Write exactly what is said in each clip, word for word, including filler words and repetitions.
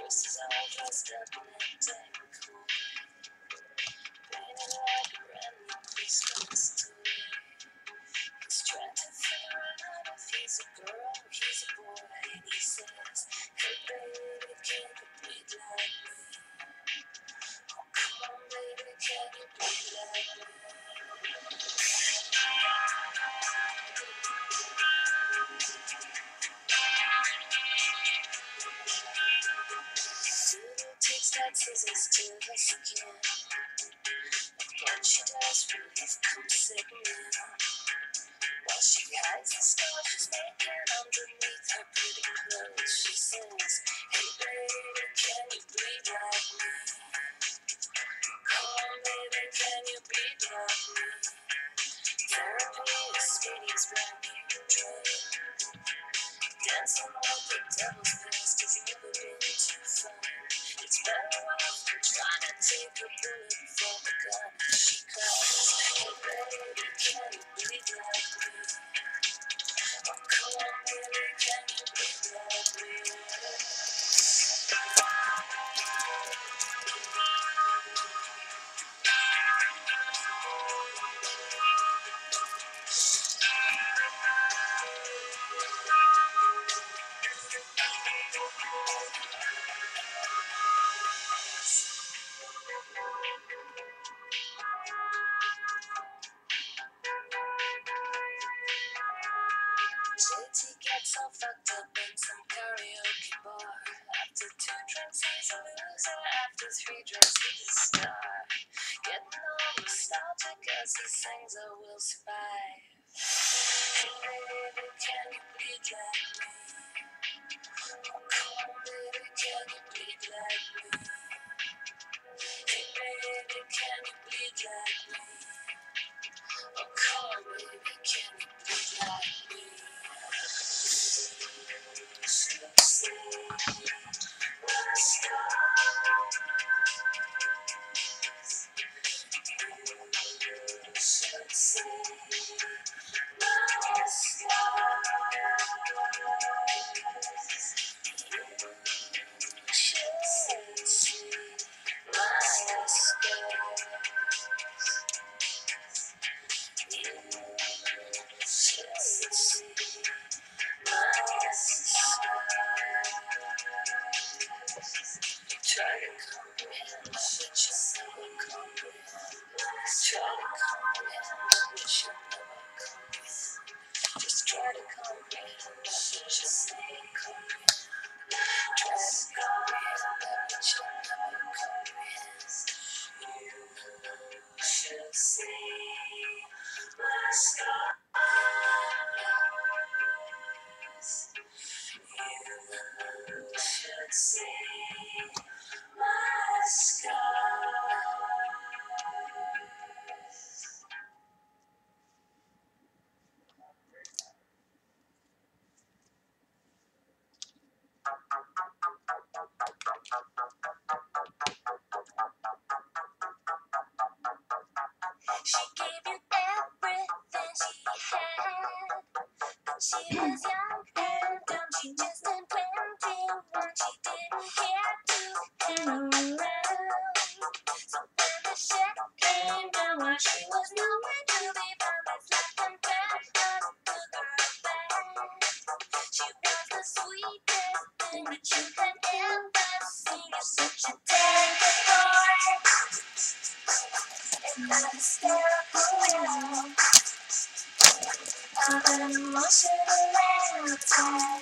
Horses all dressed up in that dang cool, painted like a brand new Christmas toy. He's trying to figure out if he's a girl or he's a boy, and he says, hey baby, can you bleed like me? Oh come on baby, can you bleed like me? Sudo takes that scissors to the skin. What she does relief comes sitting in. While she hides the scar she's making underneath her pretty clothes, she says, hey baby, can you bleed like me? Come on baby, can you bleed like me? Therapy is Speedy's brand new drug. Dancing like the devil's past has never been too fun. It's better off than trying to take a bullet from a gun. She cries, hey baby, can you bleed like me? Oh come on baby, can you bleed like me? J T gets all fucked up in some karaoke bar. After two drinks he's a loser, after three drinks he's a star. Getting all nostalgic as he sings I Will Survive. Hey baby, can you bleed like me? Oh come on baby, can you bleed like me? Hey baby, can you bleed like me? Oh come on baby, can you bleed like me? You should see my scars. You should see my scars. You should see my scars. You should see my scars. You try to comprehend, but you just never comprehend. Try to comprehend, but you never comprehend. Just try to comprehend, but you just never comprehend. Try to comprehend, but you never comprehend. You should see my scars. You should see my scars. She gave you everything she had. When she was young and dumb, she just turned twenty-one. She didn't care to hang around. So when the shit came down, while she was nowhere to be found, it's like them bad luck took her back. She was the sweetest thing that you had ever seen. You're such a dang good boy. And not hysterical. Of an emotional attack.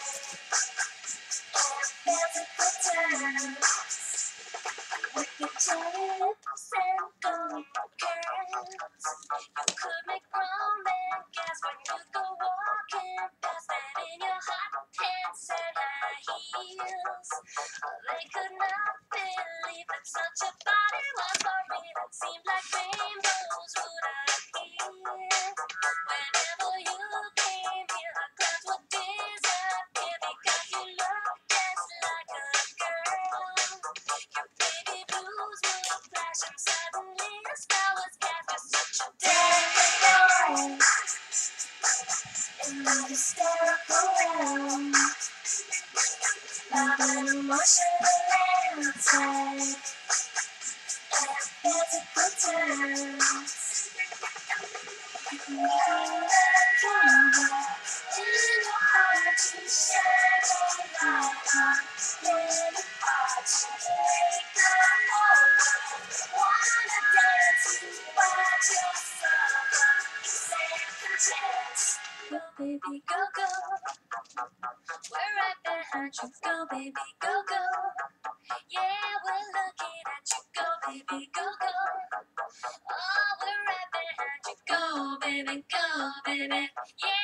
There's a good time. With your cherry lips and golden curls. You could make grown men gasp when you go walking past that in your hot pants and high heels. They could not believe that such a body was for real. It seemed like rainbows would appear. Whenever you came here, the clouds would disappear because you looked just like a girl. Your baby blues would flash and suddenly a spell was cast. You're such a damn good boy. And not hysterical. Love an emotional say, it's a good time. You can hold that drama in your heart to shine your light on. Little heart to make the moment. Wanna dance you watch your summer. Second chance. Go baby, go, go. We're right behind you. Go baby, go, go. Yeah, we're looking at you. Go baby, go, go. Oh, we're right behind you. Go, baby, go, baby. Yeah.